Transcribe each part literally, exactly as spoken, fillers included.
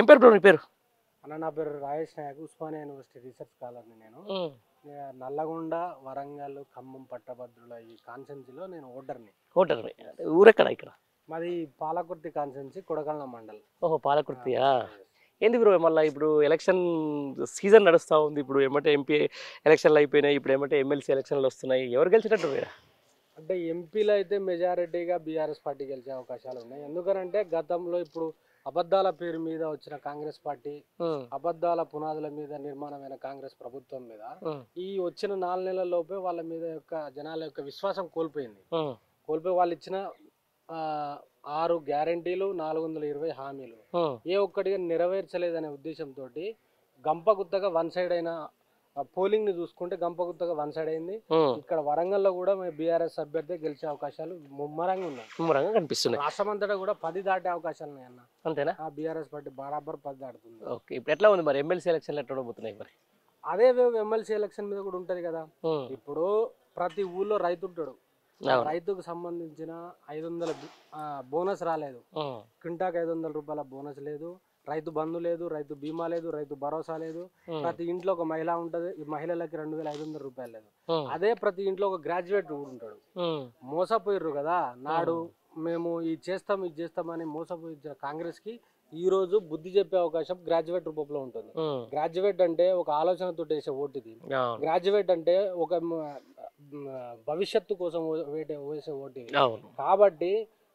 ఏం పేరు బ్రో నీ పేరు? అన్న నా పేరు రాజేష్ నాయక్, ఉస్మానియా యూనివర్సిటీ రీసెర్చ్ స్కాలర్ని నేను. నల్లగొండ, వరంగల్, ఖమ్మం పట్టభద్రుల ఈ కాన్స్టెన్సీలో నేను ఓటర్ని. ఓటర్ని. ఊరెక్కడ ఇక్కడ? మాది పాలకుర్తి కాన్స్టెన్సీ, కొడకళ్ళ మండల్. ఓహో పాలకుర్తియా? ఏంది బ్రో మళ్ళీ ఇప్పుడు ఎలక్షన్ సీజన్ నడుస్తూ ఉంది, ఇప్పుడు ఏమంటే ఎంపీ ఎలక్షన్లు అయిపోయినాయి, ఇప్పుడు ఏమంటే ఎమ్మెల్సీ ఎలక్షన్లు వస్తున్నాయి, ఎవరు గెలిచినట్టు? అంటే ఎంపీలో అయితే మెజారిటీగా బీఆర్ఎస్ పార్టీ గెలిచే అవకాశాలు ఉన్నాయి. ఎందుకనంటే గతంలో ఇప్పుడు అబద్ధాల పేరు మీద వచ్చిన కాంగ్రెస్ పార్టీ, అబద్ధాల పునాదుల మీద నిర్మాణమైన కాంగ్రెస్ ప్రభుత్వం మీద ఈ వచ్చిన నాలుగు నెలల లోపే వాళ్ళ మీద యొక్క జనాల యొక్క విశ్వాసం కోల్పోయింది. కోల్పోయి వాళ్ళు ఇచ్చిన ఆ ఆరు గ్యారంటీలు, నాలుగు వందల ఇరవై హామీలు ఏ ఒక్కటిగా నెరవేర్చలేదనే ఉద్దేశంతో గంపగుత్తగా వన్ సైడ్ అయిన పోలింగ్ ని చూసుకుంటే గంపగుత్తగా వన్ సైడ్ అయింది. ఇక్కడ వరంగల్లో కూడా బీఆర్ఎస్ అభ్యర్థి గెలిచే అవకాశాలు ముమ్మరంగా ఉన్నాయి, ముమ్మరంగా కనిపిస్తున్నాయి. రాష్ట్రం అంతటా కూడా పది దాటే అవకాశాలు ఉన్నాయి అన్న. అంతేనా? ఆ బీఆర్ఎస్ పార్టీ బరాబర్ పది దాటుతుంది. ఓకే, ఇప్పుడు ఎట్లా ఉంది మరి ఎమ్మెల్సీ ఎలక్షన్లు ఎట్లా పోతున్నాయి మరి? అదే ఎమ్మెల్సీ ఎలక్షన్ మీద కూడా ఉంటది కదా. ఇప్పుడు ప్రతి ఊళ్ళో రైతు ఉంటాడు, రైతుకు సంబంధించిన ఐదు వందల బోనస్ రాలేదు, క్వింటాకు ఐదు వందల రూపాయల బోనస్ లేదు, రైతు బంధు లేదు, రైతు బీమా లేదు, రైతు భరోసా లేదు. ప్రతి ఇంట్లో ఒక మహిళ ఉంటది, ఈ మహిళలకి రెండు వేల ఐదు వందల రూపాయలు లేదు. అదే ప్రతి ఇంట్లో ఒక గ్రాడ్యుయేట్ కూడా ఉంటాడు. మోసపోయారు కదా నాడు, మేము ఇది చేస్తాం ఇది చేస్తామని మోసపోయి కాంగ్రెస్ కి ఈ రోజు బుద్ధి చెప్పే అవకాశం గ్రాడ్యుయేట్ రూపంలో ఉంటుంది. గ్రాడ్యుయేట్ అంటే ఒక ఆలోచనతో వేసే ఓటు ఇది. గ్రాడ్యుయేట్ అంటే ఒక భవిష్యత్తు కోసం వేసే ఓటు ఇది. కాబట్టి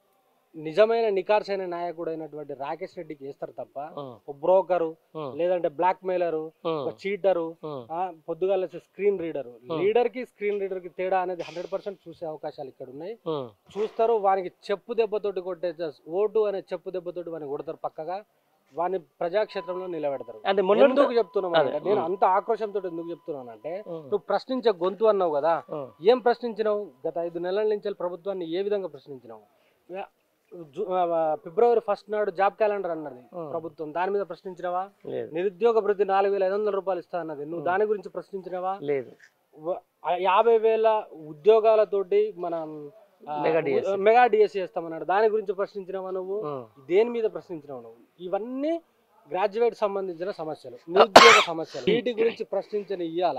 నిజమైన నికార్సైన నాయకుడు అయినటువంటి రాకేష్ రెడ్డికి వేస్తారు తప్ప ఒక బ్రోకరు, లేదంటే బ్లాక్ మెయిలరు, ఒక చీటరు, పొద్దుగాల స్క్రీన్ రీడరు. లీడర్ కి స్క్రీన్ రీడర్ కి తేడా అనేది హండ్రెడ్ పర్సెంట్ చూసే అవకాశాలు ఇక్కడ ఉన్నాయి. చూస్తారు, వానికి చెప్పు దెబ్బతోటి కొట్టే ఓటు అనే చెప్పు దెబ్బతోటి వానికి కొడతారు, పక్కగా వాని ప్రజాక్షేత్రంలో నిలబెడతారు. ఎందుకు చెప్తున్నాను అంటే, నేను అంత ఆక్రోషంతో ఎందుకు చెప్తున్నాను అంటే, నువ్వు ప్రశ్నించే గొంతు అన్నావు కదా, ఏం ప్రశ్నించినావు? గత ఐదు నెలల నుంచి ప్రభుత్వాన్ని ఏ విధంగా ప్రశ్నించినావు? ఫిబ్రవరి ఫస్ట్ నాడు జాబ్ క్యాలెండర్ అన్నది ప్రభుత్వం, దాని మీద ప్రశ్నించినవా? నిరుద్యోగ భృతి నాలుగు వేల ఐదు వందల రూపాయలు ఇస్తా అన్నది, నువ్వు దాని గురించి ప్రశ్నించినవా? లేదు. యాభై వేల ఉద్యోగాలతోటి మనం మెగా డిఎస్సి చేస్తామన్నాడు, దాని గురించి ప్రశ్నించినవా నువ్వు? దేని మీద ప్రశ్నించినావు నువ్వు? ఇవన్నీ గ్రాడ్యుయేట్ సంబంధించిన సమస్యలు, నిరుద్యోగ సమస్యలు. వీటి గురించి ప్రశ్నించిన ఇయ్యాల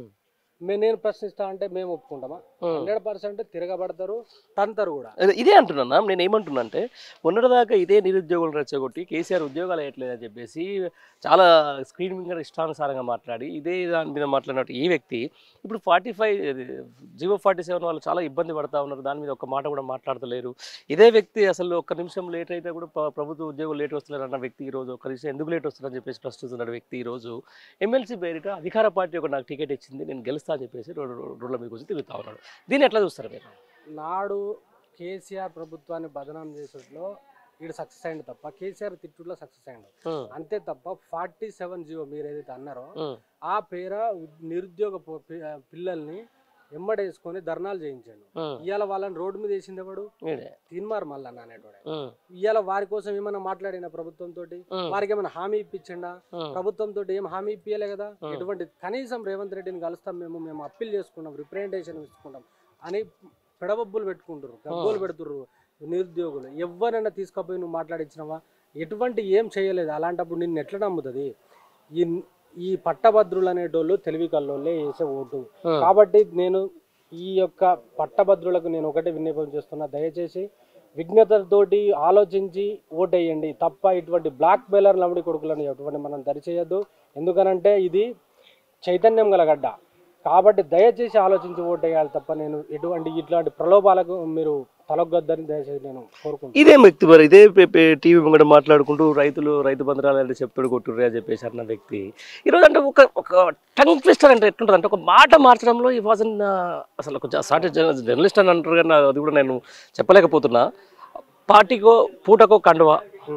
నేను ప్రశ్నిస్తా అంటే మేము ఒప్పుకుంటామా? హండ్రెడ్ పర్సెంట్ తిరగబడతారు, తంతరు కూడా. ఇదే అంటున్నా నేను. ఏమంటున్నా అంటే, ఉన్నదాకా ఇదే నిరుద్యోగులు రెచ్చగొట్టి కేసీఆర్ ఉద్యోగాలు వేయట్లేదని చెప్పేసి చాలా స్క్రీన్ మీద ఇష్టానుసారంగా మాట్లాడి ఇదే దాని మీద మాట్లాడినట్టు ఈ వ్యక్తి ఇప్పుడు forty five GO forty seven వాళ్ళు చాలా ఇబ్బంది పడతా ఉన్నారు, దాని మీద ఒక మాట కూడా మాట్లాడతలేరు. ఇదే వ్యక్తి అసలు ఒక్క నిమిషం లేట్ అయితే కూడా ప్రభుత్వ ఉద్యోగులు లేట్ వస్తున్నారు అన్న వ్యక్తి ఈ రోజు ఒక్క నిమిషం ఎందుకు లేట్ వస్తున్నారని చెప్పేసి ప్రశ్నిస్తున్న వ్యక్తి ఈ రోజు ఎమ్మెల్సీ పేరిట అధికార పార్టీ ఒక నాకు టికెట్ ఇచ్చింది, నేను గెలుస్తా అని చెప్పేసి రోడ్ల మీద వచ్చి తిరుగుతా ఉన్నాడు. దీన్ని ఎట్లా చూస్తారు మీరు? నాడు కేసీఆర్ ప్రభుత్వాన్ని బదనాం చేసేట్లో వీడు సక్సెస్ అయింది తప్ప, కేసీఆర్ తిట్టులో సక్సెస్ అయింది అంతే తప్ప, ఫార్టీ సెవెన్ జీవో మీరు ఏదైతే అన్నారో ఆ పేర నిరుద్యోగ పిల్లల్ని ఎమ్మడేసుకొని ధర్నాలు చేయించాడు. ఇవాళ వాళ్ళని రోడ్డు మీద వేసింది ఎవడు? తీన్మార్ మల్లన్న అనేటోడే. ఇవాళ వారి కోసం ఏమైనా మాట్లాడిన ప్రభుత్వం తోటి? వారికి ఏమైనా హామీ ఇప్పించిండా? ప్రభుత్వం తోటి ఏం హామీ ఇప్పియలే కదా. ఎటువంటి కనీసం రేవంత్ రెడ్డిని కలుస్తాం, మేము మేము అప్పీల్ చేసుకుంటాం, రిప్రజెంటేషన్ ఇచ్చుకుంటాం అని పెడబొబ్బులు పెట్టుకుంటారు, గబ్బోలు పెడుతుర్రు నిరుద్యోగులు. ఎవరైనా తీసుకుపోయి నువ్వు మాట్లాడించినవా? ఎటువంటి ఏం చేయలేదు. అలాంటప్పుడు నిన్ను ఎట్లా నమ్ముతుంది? ఈ ఈ పట్టభద్రులు అనేటోళ్ళు తెలివి కల్లోళ్ళే వేసే ఓటు. కాబట్టి నేను ఈ యొక్క పట్టభద్రులకు నేను ఒకటే విన్నపం చేస్తున్నా, దయచేసి విజ్ఞతతోటి ఆలోచించి ఓటేయండి తప్ప ఇటువంటి బ్లాక్ మెయిలర్ లవడి కొడుకులను ఎటువంటి మనం దరిచేయద్దు. ఎందుకనంటే ఇది చైతన్యం గల గడ్డ. కాబట్టి దయచేసి ఆలోచించి ఓటేయాలి తప్ప నేను ఎటువంటి ఇట్లాంటి ప్రలోభాలకు మీరు తలొగ్గొద్దని దయచేసి నేను కోరుకుంటున్నాను. ఇదే వ్యక్తి మరి ఇదే టీవీ ముంగట మాట్లాడుకుంటూ రైతులు రైతు బంధురాలు అంటే చెప్తాడు కొట్టుర్రే అని చెప్పేసి అన్న వ్యక్తి ఈరోజు అంటే ఒక ఒక టంగ్ ట్విస్టర్ అంటే ఎట్లుంటుంది అంటే, ఒక మాట మార్చడంలో ఈ వాజన్ అసలు కొంచెం సాటి జర్నలిస్ట్ అని అంటారు కానీ అది కూడా నేను చెప్పలేకపోతున్నా. పార్టీకో పూటకో కండువ,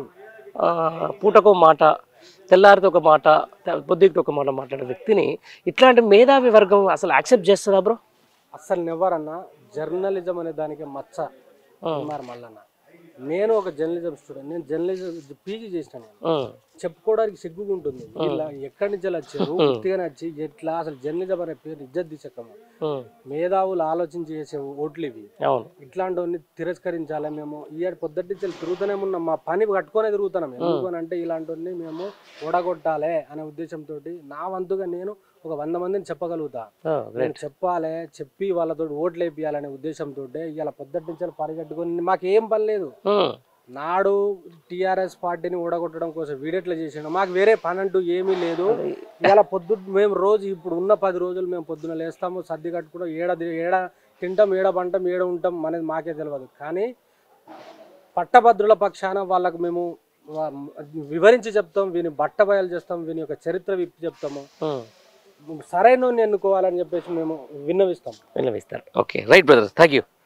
పూటకో మాట, తెల్లారితో ఒక మాట, పొద్దుకి ఒక మాట మాట్లాడే వ్యక్తిని ఇట్లాంటి మేధావి వర్గం అసలు యాక్సెప్ట్ చేస్తుందా బ్రో? అసలు నెవరన్నా జర్నలిజం అనే దానికి మచ్చ మల్లన్న. నేను ఒక జర్నలిజం స్టూడెంట్, నేను జర్నలిజం పీజీ చేసిన, నేను చెప్పుకోవడానికి సిగ్గుగా ఉంటుంది. ఇలా ఎక్కడి నుంచి వచ్చారు, ఉత్తిగానే వచ్చి ఎట్లా అసలు జర్నలిజం అనే పేరు ఇజ్జత్ తీసకము. మేధావులు ఆలోచించి చేసే ఓట్లు ఇవి. ఇట్లాంటివన్నీ తిరస్కరించాలి. మేము ఈ పొద్దుటి నుంచి తిరుగుతూనే ఉన్నాం, మా పని కట్టుకునే తిరుగుతున్నాం. ఎందుకని అంటే ఇలాంటివన్నీ మేము ఓడగొట్టాలి అనే ఉద్దేశంతో నా వంతుగా నేను ఒక వంద మందిని చెప్పగలుగుతా. నేను చెప్పాలి, చెప్పి వాళ్ళతో ఓట్లు వేపియాలనే ఉద్దేశంతో ఇలా పొద్దుటి నుంచి పరిగెట్టుకొని మాకేం పని లేదు. నాడు టిఆర్ఎస్ పార్టీని ఓడగొట్టడం కోసం వీడెట్లా చేసాడు, మాకు వేరే పని అంటూ ఏమీ లేదు. ఇలా పొద్దు మేము రోజు ఇప్పుడు ఉన్న పది రోజులు మేము పొద్దున లేస్తాము, సర్ది కట్టుకుంటాం, ఏడ ఏడ తింటాం, ఏడ పంటాం, ఏడ ఉంటాం అనేది మాకే తెలియదు. కానీ పట్టభద్రుల పక్షాన వాళ్ళకు మేము వివరించి చెప్తాం, వీని బట్ట బయలు చేస్తాం, వీని యొక్క చరిత్ర విప్పి చెప్తాము, సరైన ఎన్నుకోవాలని చెప్పేసి మేము విన్నవిస్తాం విన్నవిస్తారు. Okay, right brother, thank you.